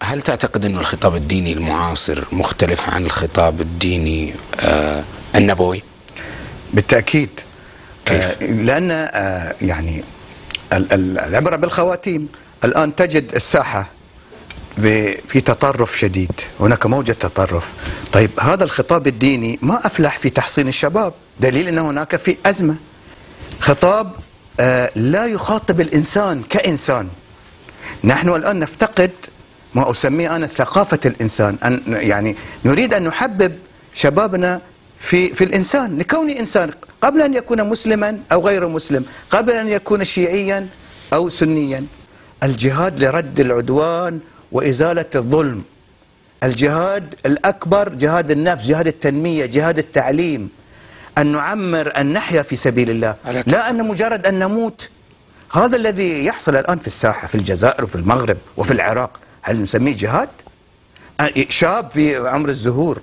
هل تعتقد أن الخطاب الديني المعاصر مختلف عن الخطاب الديني النبوي؟ بالتأكيد. كيف؟ لأن يعني العبرة بالخواتيم. الآن تجد الساحة في تطرف شديد، هناك موجة تطرف. طيب هذا الخطاب الديني ما أفلح في تحصين الشباب، دليل أن هناك في أزمة. خطاب لا يخاطب الإنسان كإنسان. نحن الآن نفتقد ما أسميه أنا ثقافة الإنسان، أن يعني نريد أن نحبب شبابنا في الإنسان لكونه إنسان، قبل أن يكون مسلما أو غير مسلم، قبل أن يكون شيعيا أو سنيا. الجهاد لرد العدوان وإزالة الظلم، الجهاد الأكبر جهاد النفس، جهاد التنمية، جهاد التعليم، أن نعمر، أن نحيا في سبيل الله، لا أن مجرد أن نموت. هذا الذي يحصل الآن في الساحة في الجزائر وفي المغرب وفي العراق. هل نسميه جهاد؟ شاب في عمر الزهور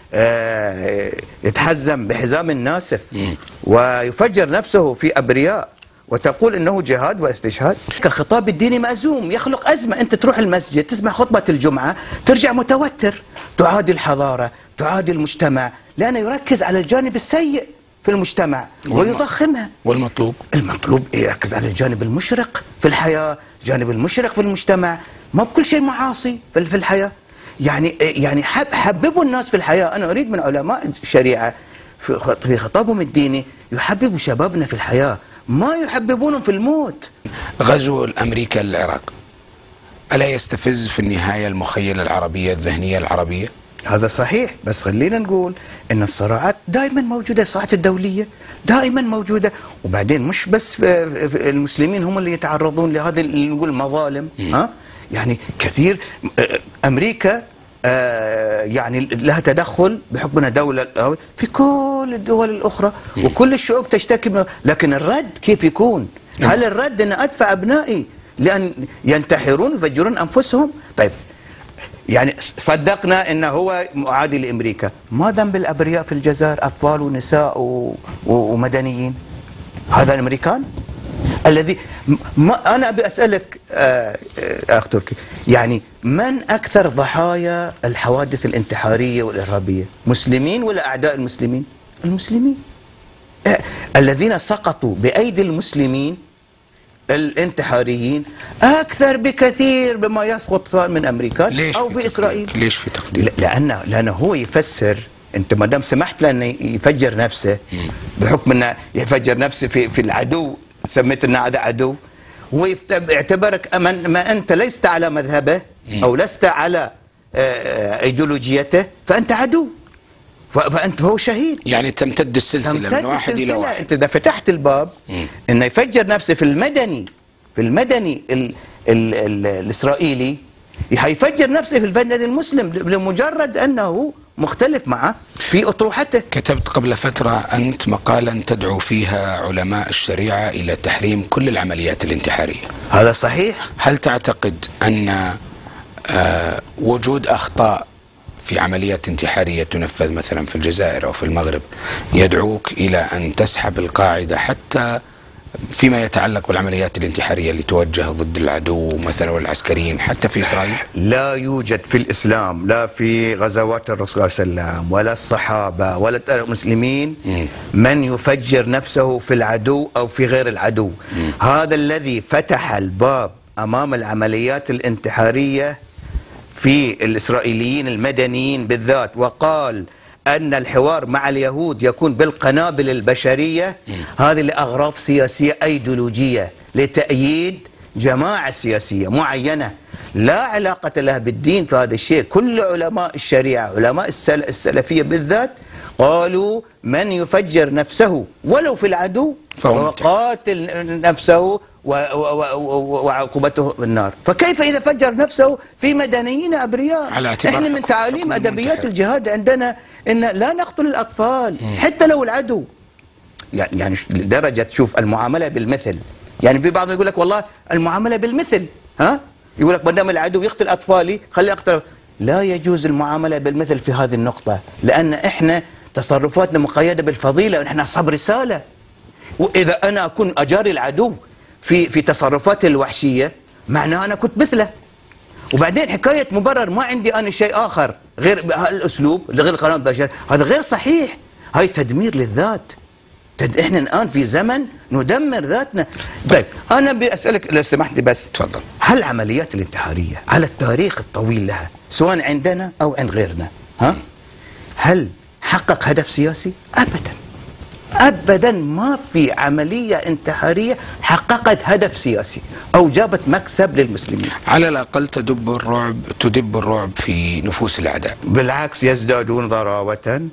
يتحزم بحزام ناسف ويفجر نفسه في أبرياء وتقول إنه جهاد واستشهاد؟ الخطاب الديني مأزوم، يخلق أزمة. أنت تروح المسجد تسمع خطبة الجمعة ترجع متوتر، تعادي الحضارة، تعادي المجتمع، لأنه يركز على الجانب السيء في المجتمع ويضخمها. المطلوب يركز على الجانب المشرق في الحياة، الجانب المشرق في المجتمع، ما بكل شيء معاصي في الحياة. يعني حببوا الناس في الحياة. أنا أريد من علماء الشريعة في خطابهم الديني يحببوا شبابنا في الحياة، ما يحببونهم في الموت. غزو الأمريكا للعراق ألا يستفز في النهاية المخيلة العربية، الذهنية العربية؟ هذا صحيح، بس خلينا نقول ان الصراعات دائما موجوده، الصراعات الدوليه دائما موجوده، وبعدين مش بس في المسلمين هم اللي يتعرضون لهذه نقول مظالم. يعني كثير. امريكا يعني لها تدخل بحكمنا دوله في كل الدول الاخرى وكل الشعوب تشتكي لكن الرد كيف يكون؟ هل الرد ان ادفع ابنائي لان ينتحرون ويفجرون انفسهم؟ طيب يعني صدقنا انه هو معادي لامريكا، ما ذنب الابرياء في الجزائر، اطفال ونساء ومدنيين؟ هذا الامريكان الذي انا ابي اسالك اخ تركي، يعني من اكثر ضحايا الحوادث الانتحاريه والارهابيه؟ مسلمين ولا اعداء المسلمين؟ المسلمين الذين سقطوا بايدي المسلمين الانتحاريين اكثر بكثير بما يسقط من امريكان او في اسرائيل. ليش في تقدير؟ لانه هو يفسر. انت ما دام سمحت له انه يفجر نفسه بحكم انه يفجر نفسه في العدو، سميت انه هذا عدو، هو يعتبرك ما انت لست على مذهبه او لست على ايديولوجيته فانت عدو، فانت هو شهيد. يعني تمتد السلسله من واحد الى واحد. انت اذا فتحت الباب انه يفجر نفسه في المدني الاسرائيلي، حيفجر نفسه في المدني المسلم لمجرد انه مختلف معه في اطروحته. كتبت قبل فتره انت مقالا تدعو فيها علماء الشريعه الى تحريم كل العمليات الانتحاريه. هذا صحيح. هل تعتقد ان وجود اخطاء في عمليات انتحارية تنفذ مثلا في الجزائر أو في المغرب يدعوك إلى أن تسحب القاعدة حتى فيما يتعلق بالعمليات الانتحارية اللي توجه ضد العدو مثلا والعسكريين حتى في إسرائيل؟ لا يوجد في الإسلام، لا في غزوات الرسول صلى الله عليه وسلم ولا الصحابة ولا المسلمين من يفجر نفسه في العدو أو في غير العدو. هذا الذي فتح الباب أمام العمليات الانتحارية في الإسرائيليين المدنيين بالذات، وقال أن الحوار مع اليهود يكون بالقنابل البشرية، هذه لأغراض سياسية أيديولوجية لتأييد جماعة سياسية معينة لا علاقة لها بالدين في هذا الشيء. كل علماء الشريعة، علماء السلفية بالذات، قالوا من يفجر نفسه ولو في العدو فهو قاتل نفسه وعقوبته النار. فكيف إذا فجر نفسه في مدنيين أبرياء؟ احنا من تعاليم أدبيات الجهاد عندنا إن لا نقتل الأطفال حتى لو العدو. يعني لدرجة تشوف المعاملة بالمثل. يعني في بعض يقول لك والله المعاملة بالمثل، يقول لك ما دام العدو يقتل أطفالي خلي أقتل. لا يجوز المعاملة بالمثل في هذه النقطة، لأن احنا تصرفاتنا مقيدة بالفضيلة، ونحن أصحاب رسالة. وإذا أنا أكون أجاري العدو في تصرفاته الوحشية معناه أنا كنت مثله. وبعدين حكايه مبرر ما عندي انا شيء اخر غير الاسلوب غير القانون البشري، هذا غير صحيح، هاي تدمير للذات. احنا الان في زمن ندمر ذاتنا. طيب انا بسالك لو سمحت بس، تفضل. هل العمليات الانتحاريه على التاريخ الطويل لها سواء عندنا او عند غيرنا هل حقق هدف سياسي؟ ابدا ابدا، ما في عمليه انتحاريه حققت هدف سياسي او جابت مكسب للمسلمين. على الاقل تدب الرعب في نفوس الاعداء. بالعكس يزدادون ضراوه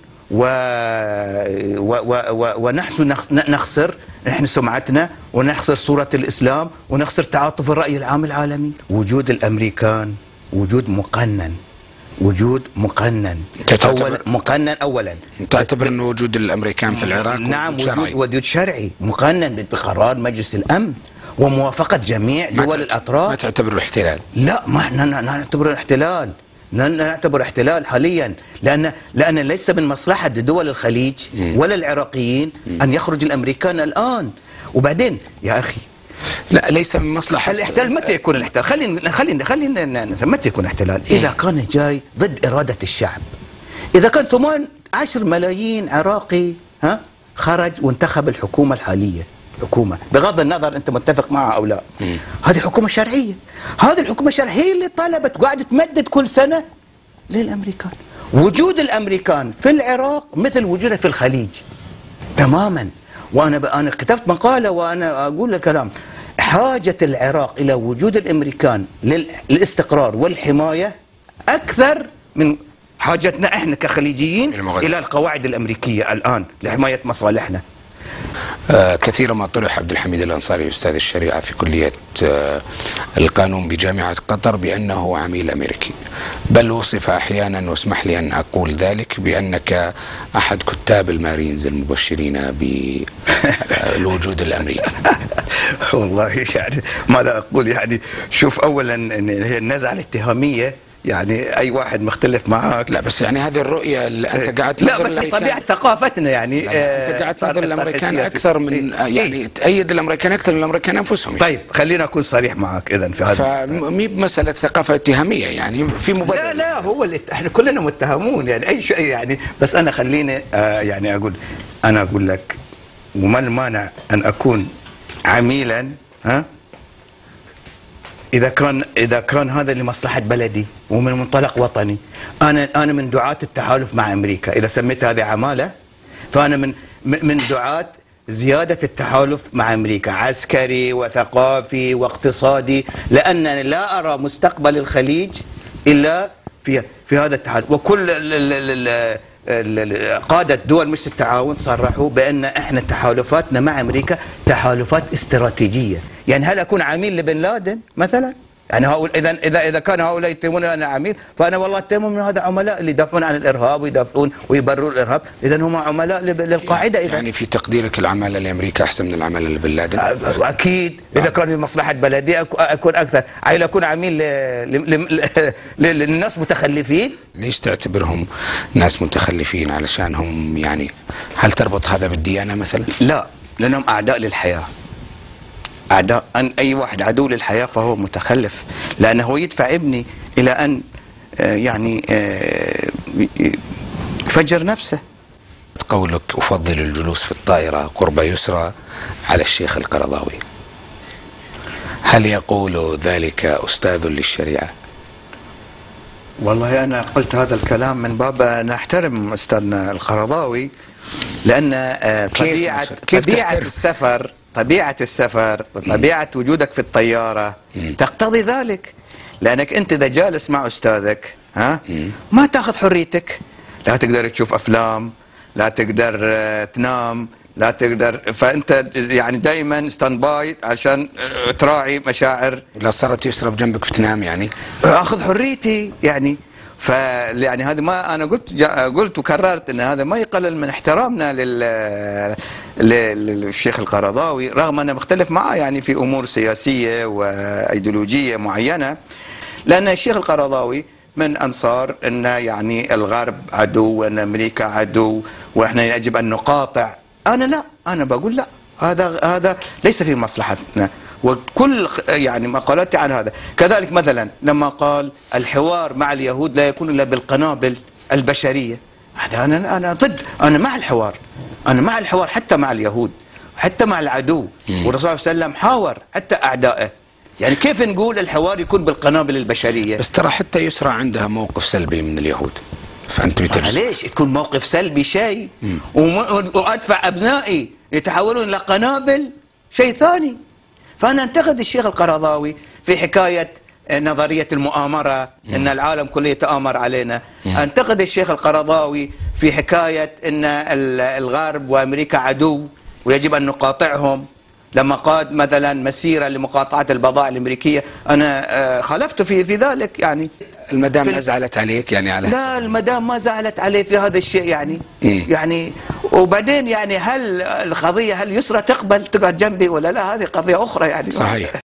ونحن نخسر نحن سمعتنا، ونخسر صورة الإسلام، ونخسر تعاطف الرأي العام العالمي. وجود الأمريكان وجود مقنن، وجود مقنن. أولا تعتبر أن وجود الأمريكان في العراق نعم وجود شرعي مقنن بقرار مجلس الأمن وموافقة جميع دول الأطراف. ما تعتبره احتلال؟ لا، ما نعتبره احتلال، نعتبر احتلال حاليا، لأن ليس من مصلحة دول الخليج ولا العراقيين أن يخرج الأمريكان الآن. وبعدين يا أخي، لا ليس من مصلحة الاحتلال. متى يكون الاحتلال؟ خلينا متى يكون احتلال؟ إذا كان جاي ضد إرادة الشعب. إذا كان 18 ملايين عراقي خرج وانتخب الحكومة الحالية، حكومة بغض النظر أنت متفق معها أو لا، هذه حكومة شرعية. هذه الحكومة الشرعية هي اللي طلبت وقاعدة تمدد كل سنة للأمريكان. وجود الأمريكان في العراق مثل وجوده في الخليج تماما. وأنا كتبت مقالة وأنا أقول الكلام، حاجة العراق إلى وجود الأمريكان للاستقرار والحماية أكثر من حاجتنا إحنا كخليجيين إلى القواعد الأمريكية الآن لحماية مصالحنا. كثيرا ما طرح عبد الحميد الأنصاري أستاذ الشريعة في كلية القانون بجامعة قطر بأنه عميل أمريكي، بل وصف أحيانا، واسمح لي أن أقول ذلك، بأنك أحد كتاب المارينز المبشرين بالوجود الأمريكي. والله يعني ماذا أقول؟ يعني شوف، أولا هي النزعة الاتهامية، يعني اي واحد مختلف معاك. لا بس يعني هذه الرؤيه اللي انت قاعد لا بس طبيعه ثقافتنا يعني انت قاعد تنظر الامريكان اكثر من يعني تأيد الامريكان اكثر من الامريكان انفسهم. طيب خلينا اكون صريح معك اذا في هذا، فمي بمساله ثقافه اتهاميه يعني في مبادره. لا هو احنا كلنا متهمون يعني اي شيء يعني. بس انا خليني يعني اقول لك، وما المانع ان اكون عميلا إذا كان هذا لمصلحة بلدي ومن منطلق وطني. أنا من دعاة التحالف مع أمريكا. إذا سميت هذه عمالة فأنا من دعاة زيادة التحالف مع أمريكا، عسكري وثقافي واقتصادي، لأنني لا أرى مستقبل الخليج إلا في هذا التحالف. وكل قادة دول مجلس التعاون صرحوا بأن احنا تحالفاتنا مع أمريكا تحالفات استراتيجية. يعني هل أكون عميل لبن لادن مثلا؟ يعني إذا كان هؤلاء يتهمون أنا عميل، فأنا والله أتهم من هذا عملاء اللي يدافعون عن الإرهاب ويدافعون ويبررون الإرهاب، إذا هم عملاء للقاعدة. يعني في تقديرك العمالة لأمريكا أحسن من العمالة لبن لادن؟ أكيد. إذا كان في مصلحة بلدي أكون أكثر. عايل أكون عميل للناس متخلفين. ليش تعتبرهم ناس متخلفين؟ علشان هم يعني، هل تربط هذا بالديانة مثلا؟ لا، لأنهم أعداء للحياة. أعداء. أن أي واحد عدو للحياة فهو متخلف، لأنه يدفع ابني إلى أن يعني يفجر نفسه. قولك أفضل الجلوس في الطائرة قرب يسرى على الشيخ القرضاوي، هل يقول ذلك أستاذ للشريعة؟ والله أنا قلت هذا الكلام من باب أن أحترم أستاذنا القرضاوي، لأن طبيعة السفر وطبيعة وجودك في الطيارة تقتضي ذلك. لأنك أنت إذا جالس مع أستاذك ما تأخذ حريتك، لا تقدر تشوف أفلام، لا تقدر تنام، لا تقدر، فأنت يعني دائما ستاند باي عشان تراعي مشاعر. لا صارت يسرى بجنبك بتنام يعني أخذ حريتي يعني. يعني هذا ما أنا قلت وكررت أن هذا ما يقلل من احترامنا للشيخ القرضاوي، رغم أنه مختلف معه يعني في أمور سياسية وأيديولوجية معينة. لأن الشيخ القرضاوي من أنصار أن يعني الغرب عدو وأن أمريكا عدو وإحنا يجب أن نقاطع. أنا لا، أنا بقول لا، هذا ليس في مصلحتنا. وكل يعني مقالاتي عن هذا. كذلك مثلا لما قال الحوار مع اليهود لا يكون إلا بالقنابل البشرية، هذا أنا ضد، أنا مع الحوار، أنا مع الحوار حتى مع اليهود، حتى مع العدو. والرسول صلى الله عليه وسلم حاور حتى أعدائه. يعني كيف نقول الحوار يكون بالقنابل البشرية؟ بس ترى حتى يسرى عندها موقف سلبي من اليهود، فأنت ليش يكون موقف سلبي شيء وأدفع أبنائي يتحولون إلى قنابل شيء ثاني؟ فأنا أنتقد الشيخ القرضاوي في حكاية نظرية المؤامرة، أن العالم كله يتآمر علينا. أنتقد الشيخ القرضاوي في حكاية أن الغرب وأمريكا عدو ويجب أن نقاطعهم، لما قاد مثلا مسيرة لمقاطعة البضائع الأمريكية. أنا خالفت في ذلك. يعني المدام ما زعلت عليك يعني على لا، المدام ما زعلت عليه في هذا الشيء يعني وبعدين يعني هل القضية هل يسرى تقبل تقعد جنبي ولا لا؟ هذه قضية أخرى يعني. صحيح.